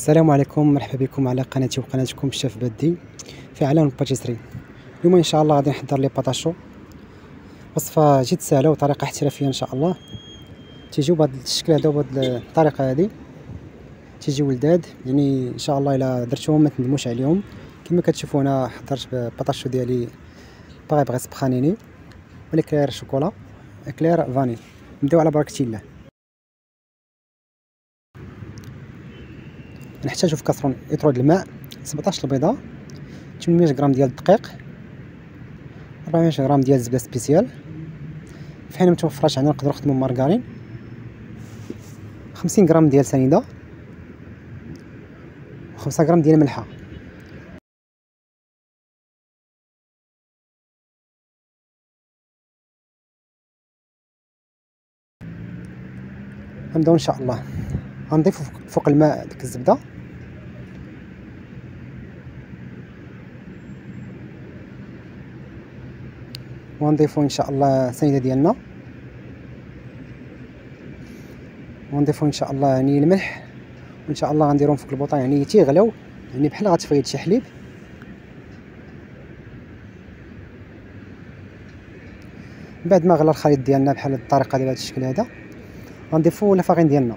السلام عليكم، مرحبا بكم على قناتي وقناتكم الشيف بدي في عالم الباتيسري. اليوم ان شاء الله غادي نحضر لي باتاشو، وصفه جد سهله وطريقه احترافيه ان شاء الله. تيجيو بهذا الشكل هذا وبهذه الطريقه هذه، تيجيو لذاذ يعني ان شاء الله. الا درتوهم ما تندموش عليهم. كما كتشوفوا انا حضرت باتاشو ديالي بغي سبخانيني والاكلير شوكولا اكلير فاني. نبداو على بركه الله. نحتاجو في كاسرون يطرد الماء، 17 البيضه، 800 غرام ديال الدقيق، 400 غرام ديال الزبده سبيسيال. في حين متوفرش عندنا نقدروا نخدموا مارغرين، 50 غرام ديال سنيده، و5 غرام ديال الملحه. غنبداو ان شاء الله. غنضيفوا فوق الماء ديك الزبده، ونضيفوا ان شاء الله السنيده ديالنا، ونضيفوا ان شاء الله يعني الملح، وان شاء الله غنديرهم فوق البوطه يعني تيغلاو، يعني بحال غتفيض شي حليب. بعد ما غلا الخليط ديالنا بحال الطريقه ديال هذا الشكل هذا، غنضيفوا لافارين ديالنا.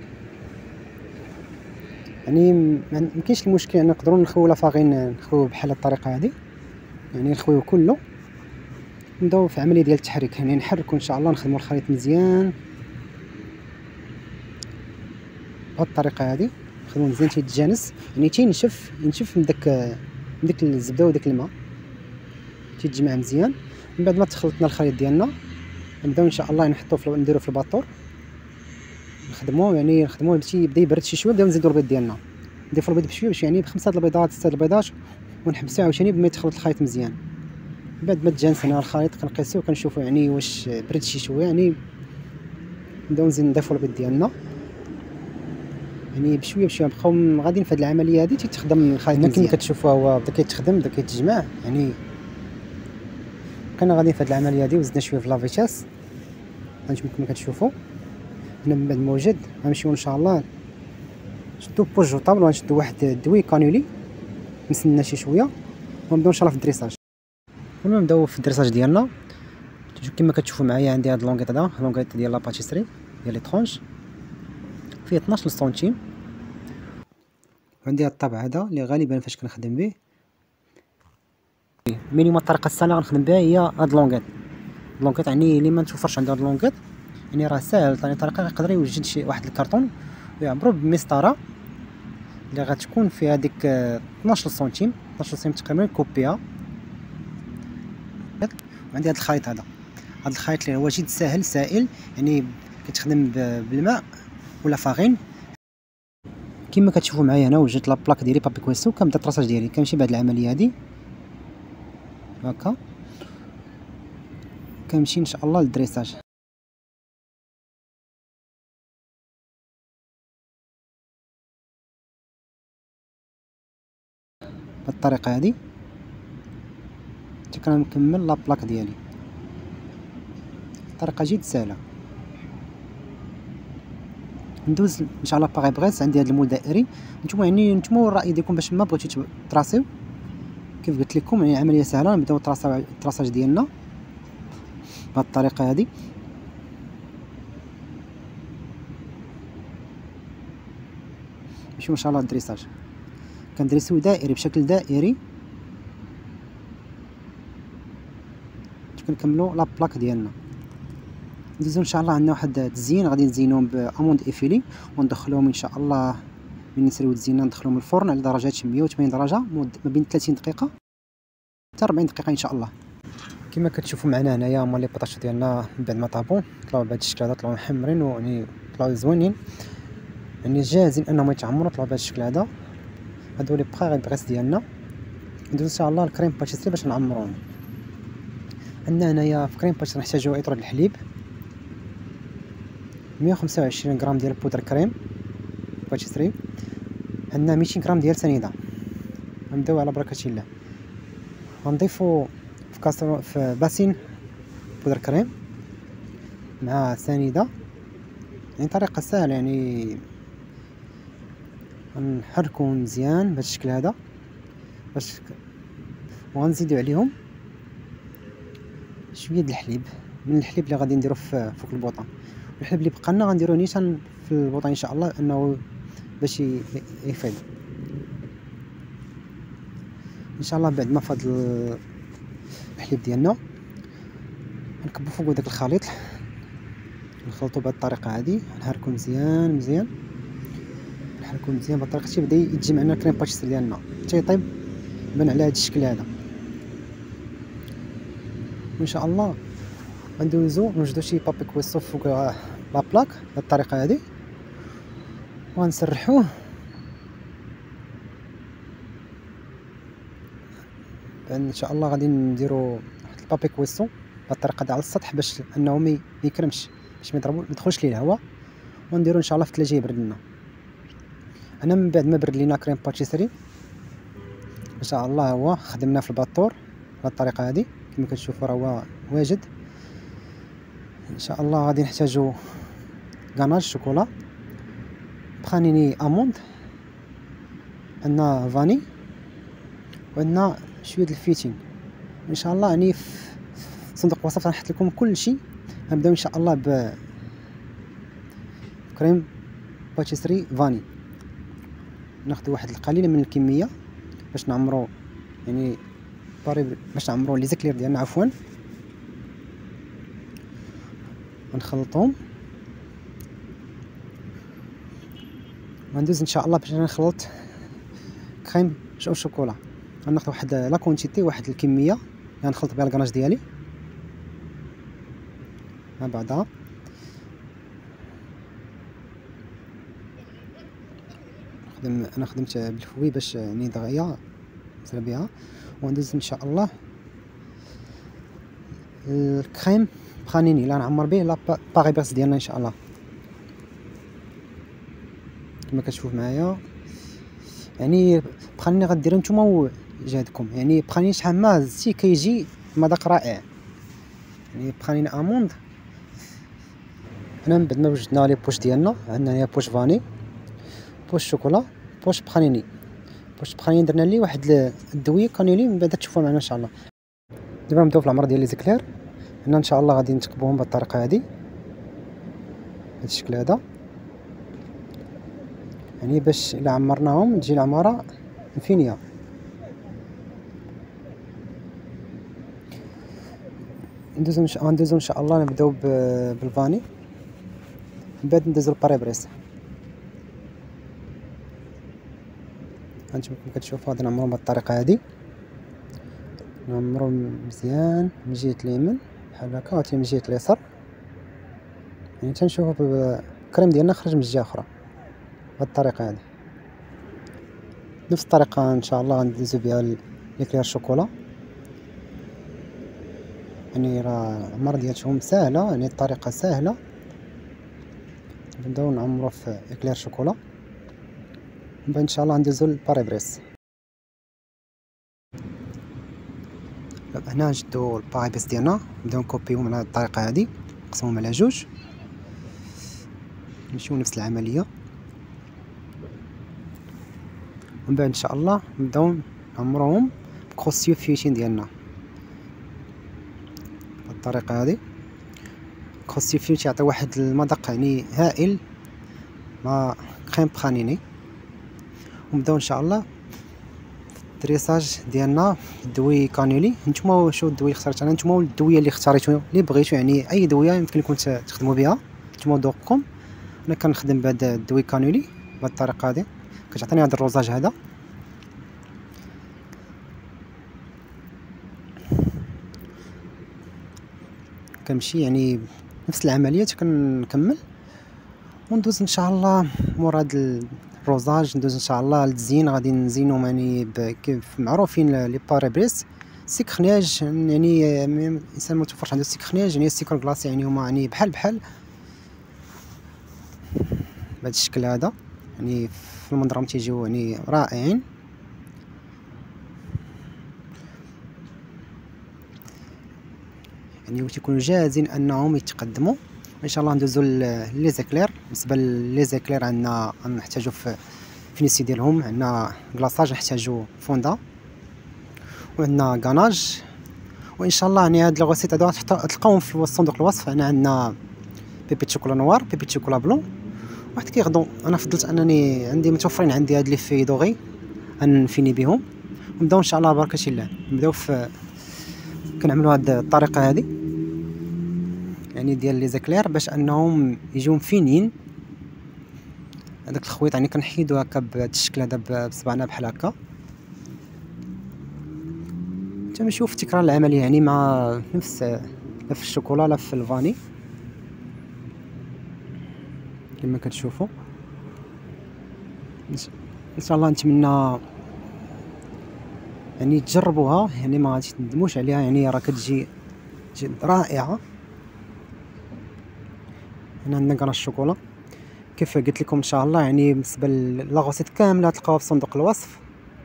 يعني مكاينش المشكل ان نقدروا نخويو لافارين، نخويو بحال الطريقه هذه، يعني نخويو كله. نبداو في عمليه ديال التحريك، يعني نحركوا ان شاء الله، نخدموا الخليط مزيان بهذه الطريقه هذه. نخدموا مزيان تيتجانس، يعني ينشف من داك الزبده وداك الماء، تيتجمع مزيان. من بعد ما تخلطنا الخليط ديالنا، نبداو ان شاء الله نحطوه نديروه في الباطور، نخدموه باش يبدا يبرد شي شويه. نبداو نزيدو البيض ديالنا، نضيفو البيض بشويه باش يعني ب5 البيضات 6 البيضات، ونحبسو عاوتاني بما يتخلط الخليط مزيان. بعد ما تجانسنا الخليط كنقيسوه، كنشوفو يعني واش برد شي شويه، يعني نبداو نضيفو البيض ديالنا يعني بشويه بشويه. نبقاو غاديين في هذه العمليه هذه تيتخدم الخليط مزيان. كما كتشوفوا هو بدا كيتخدم، بدا كيتجمع، يعني بقينا غاديين في هذه العمليه هذه. وزدنا شويه في لافيتاس، هانتوما كما كتشوفوا. هنا من بعد موجد غنمشيو ان شاء الله نشدو بوج طابل، وغنشدو واحد الدوي كانولي، نسنى شي شويه، ونبداو ان شاء الله في الدريساج. قبل ما نبداو في الدريساج ديالنا، كما كتشوفوا معايا عندي هاد لونغيط هذا، لونغيط ديال لا باتيسري ديال لي طرونش، فيه 12 سنتيم. عندي هاد الطابع هذا اللي غالبا فاش كنخدم به، مينيموم الطريقه السهله غنخدم بها هي هاد لونغيط. يعني اللي ما نتوفرش عنده هاد لونغيط، يعني راه ساهل. ثاني طريقه يقدر يوجد شي واحد الكرتون ويعبرو بمسطره اللي غتكون فيها ديك 12 سنتيم تقريبا، كوبيها. وعندي هاد الخليط هذا، اللي هو جد ساهل سائل، يعني كتخدم بالماء ولا فاغين. كما كتشوفوا معايا هنا وجدت لا بلاك ديالي بابي كويسو، كنبدا الطراساج ديالي. كنمشي بهاد العمليه هادي هكا، كنمشي ان شاء الله للدريساج بالطريقه هذه. حتى كنكمل لا بلاك ديالي. طريقه جد سهله. ندوز ان شاء الله باغي بغيت. عندي هذا المول دائري، نتوما يعني نتوما الراي ديالكم باش ما بغيتو تراسيو. كيف قلت لكم يعني عمليه سهله. نبداو التراساج ديالنا بهذه الطريقه هذه. نمشيو ان شاء الله للدريساج، كندرسيو دائري بشكل دائري، كنكملوا لا بلاك ديالنا. ندوزو ان شاء الله. عندنا واحد التزيين غادي نزينوهم باموند ايفيلي، وندخلوهم ان شاء الله من نسريو التزيين ندخلوهم الفرن على درجات 180 درجه ما بين 30 دقيقه حتى 40 دقيقه ان شاء الله. كما كتشوفوا معنا هنايا هما لي بطاطا ديالنا من بعد ما طابوا، طلعوا بهذا الشكل هذا، طلعوا محمرين ويعني طلعوا زوينين، يعني جاهزين انهم يتعمروا. طلعوا بهذا الشكل هذا. هادو لي بخا بغيس ديالنا. ندوز ان شاء الله الكريم باتيسري باش نعمروهم. عندنا هنايا في كريم باتيسري نحتاجو اطرد الحليب، 125 غرام ديال بودر كريم باتيسري، عندنا 200 غرام ديال سنيده. غنبداو على بركه الله. غنضيفو في باسين بودر كريم مع سنيده، يعني طريقه سهله. يعني غنحركو مزيان بهذا الشكل هذا باش وغنزيدو عليهم شويه د الحليب، من الحليب اللي غادي نديرو فوق البوطه. الحليب اللي بقى لنا غنديروه نيشان في البوطه ان شاء الله انه باش يفيض ان شاء الله. بعد ما فاض الحليب ديالنا غنكبو فوق داك الخليط، نخلطو بهذه الطريقه هذه، نحركو مزيان مزيان، نحركو مزيان بهذه الطريقه حتى يبدا يتجي معنا الكريم باتيسري ديالنا حتى يطيب يبان على هذا الشكل هذا. وان شاء الله غندوزو نوجدو شي بابي كويسو فوق لا بلاك بهذه الطريقه هذه وغنسرحوه. ان شاء الله غادي نديرو واحد البابي كويسو بهذه الطريقه هذه على السطح باش انه ما يكرمش، باش ما يدخلش ليه الهواء، ونديرو ان شاء الله في الثلاجه يبرد لنا. انا من بعد ما برد لينا كريم باتيسري ان شاء الله هو خدمناه في الباطور بهذه الطريقه هذه كما كتشوفوا راه هو واجد. ان شاء الله غادي نحتاجو غاناج شوكولا، بخانيني اموند، عندنا فاني، وعندنا شويه د الفيتين. ان شاء الله يعني في صندوق الوصف غنحط لكم كل شيء. غنبداو ان شاء الله ب كريم باتيسري فاني. ناخذ واحد القليله من الكميه باش نعمرو يعني باش نعمرو لي زيكلير ديالنا عفوا. غنخلطهم غندوز ان شاء الله باش نخلط كريم او شوكولا. غناخذ واحد لا كونتيتي، واحد الكميه اللي غنخلط بها الكناج ديالي مع بعضها. انا خدمت بالفوي باش يعني دغيا نزرب بها، وندوز ان شاء الله الكريم بخانيني اللي غنعمر به لا باغي بيرس ديالنا ان شاء الله كما كتشوف معايا. يعني بخانيني غديروا نتوما جهدكم، يعني بخانيني شحال ما زدتي كيجي مذاق رائع. يعني بخانيني اموند هنا من بعد ما وجدنا لي بوش ديالنا، عندنا هنا بوش فاني، بوش شوكولا، بوش بخانيني. بوش بخانيني درنا ليه واحد الدويه كانيلي، من بعد تشوفوا معنا ان شاء الله. دابا نبداو في العمر ديال لي زيكلير. هنا ان شاء الله غادي نتكبوهم بالطريقه هذه بهذا الشكل هذا، يعني باش الا عمرناهم تجي العماره انفينيه. غندوزو ان شاء الله نبداو بالفاني، من بعد ندوزو للباري بريس. هانتوما كما كتشوفوا غادي نعمرهم بهذه الطريقه هذه، نعمرهم مزيان من جهه اليمين بحال هكا وحتى من جهه اليسار، يعني تنشوفوا الكريم ديالنا خرج من الجهه اخرى بهذه الطريقه هذه. نفس الطريقه ان شاء الله غندوزو بها ليكلير شوكولا. يعني راه العمر ديالهم ساهله، يعني الطريقه ساهله. نبداو نعمرو في اكلير شوكولا، من بعد ان شاء الله ندوزو للباري بريس. هنا نشدو الباري بريس ديالنا، نبداو نكوبيوهم على هذه الطريقه هذه، نقسموهم على جوج، نمشيو نفس العمليه. ومن بعد ان شاء الله نبداو نعمروهم بكروسيو فيتين ديالنا بالطريقه هذه. كروسيو فيتين يعطي واحد المذاق يعني هائل مع كريم بخانيني. ونبداو ان شاء الله الدريساج ديالنا الدوي كانولي. نتوما شو الدوي اللي اخترت انا، نتوما الدويه اللي اختاريتو اللي بغيتو، يعني اي دويه يمكن لكم تخدموا بها نتوما ذوقكم. انا كنخدم بهذا الدوي كانولي بهذه الطريقه هذه، كتعطيني هذا الروزاج هذا. كنمشي يعني نفس العمليه كنكمل، وندوز ان شاء الله مور هذا الروزاج ندوز ان شاء الله للتزيين. غادي نزينهم يعني كيف معروفين لي باري بريس سيك خناج، يعني الانسان ما توفرش عنده سيك خناج يعني السكر كلاصي، يعني هما يعني بحال بهذا الشكل هذا، يعني في المنظر تيجيو يعني رائعين. يعني وتيكونوا جاهزين انهم يتقدموا. ان شاء الله ندوزو لي زيكلير. بالنسبه لي زيكلير عندنا غنحتاجو في فينيسيو ديالهم. عندنا كلاصاج نحتاجو فوندا، وعندنا غاناج، وان شاء الله يعني هاد الغوسيط هادو تلقاوهم في صندوق الوصف. عندنا بيبي شوكولا نوار، بيبي شوكولا بلون، واحد كيغدو. انا فضلت انني عندي متوفرين عندي هاد لي في دوغي غنفيني بهم، ونبداو ان شاء الله بركه الله. نبداو في كنعملوا هاد الطريقه هادي يعني ديال لي زيكلير باش انهم يجيو فينين. هذاك الخويط يعني كنحيدو هكا بهذا الشكل هذا بصبعنا بحال هكا، تنشوف تكرار العمليه يعني مع نفس لا في الشوكولا لا في الفاني كما كتشوفوا. ان شاء الله نتمنى يعني تجربوها، يعني ما غاديش تندموش عليها، يعني راه كتجي رائعه. هنا عندنا كراش الشوكولا كيف قلت لكم ان شاء الله. يعني بالنسبه لاغوسيط كامله تلقاوها في صندوق الوصف.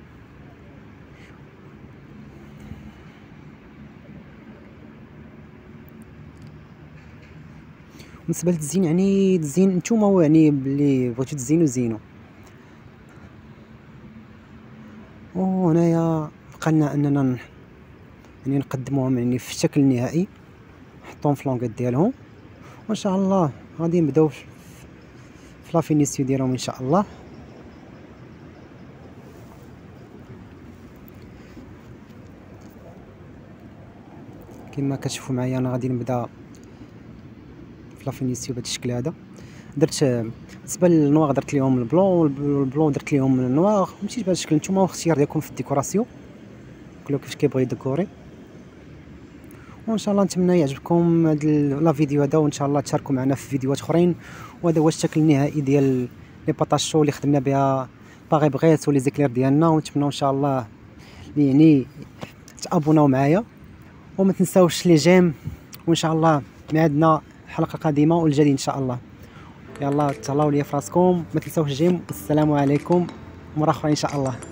بالنسبه للتزيين يعني تزين نتوما، هو يعني بلي بغيتو تزينو زينو. وهنايا بقى لنا اننا يعني نقدموهم يعني في الشكل النهائي، نحطوهم في لونغيت ديالهم، وان شاء الله غادي نبداو في لا فينيسيو ديالهم ان شاء الله. كما كتشوفوا معايا انا غادي نبدا في لا فينيسيو بهذا الشكل هذا. درت بالنسبه للنواغ درت ليهم البلون، والبلون درت ليهم النواغ، مشيت بهذا الشكل. نتوما اختيار ديالكم في الديكوراسيون، كل كيفاش كيبغي يديكوري. وان شاء الله نتمنى يعجبكم هذا لا فيديو هذا، وان شاء الله تشاركوا معنا في فيديوهات اخرين. وهذا هو الشكل النهائي ديال لي باتاشو اللي خدمنا بها باغي بغيت ولي زيكلير ديالنا. ونتمنى ان شاء الله يعني تابوناو معايا، وما تنساوش لي جيم. وان شاء الله معادنا حلقه قادمه والجديد ان شاء الله. يلا تهلاو ليا في راسكم، ما تنساوش الجيم. والسلام عليكم، مرة اخرى ان شاء الله.